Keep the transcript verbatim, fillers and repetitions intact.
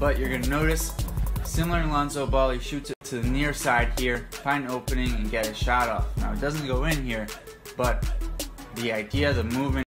but you're gonna notice, similar to Lonzo Ball, he shoots it to the near side here, find an opening and get a shot off. Now it doesn't go in here, but the idea, the movement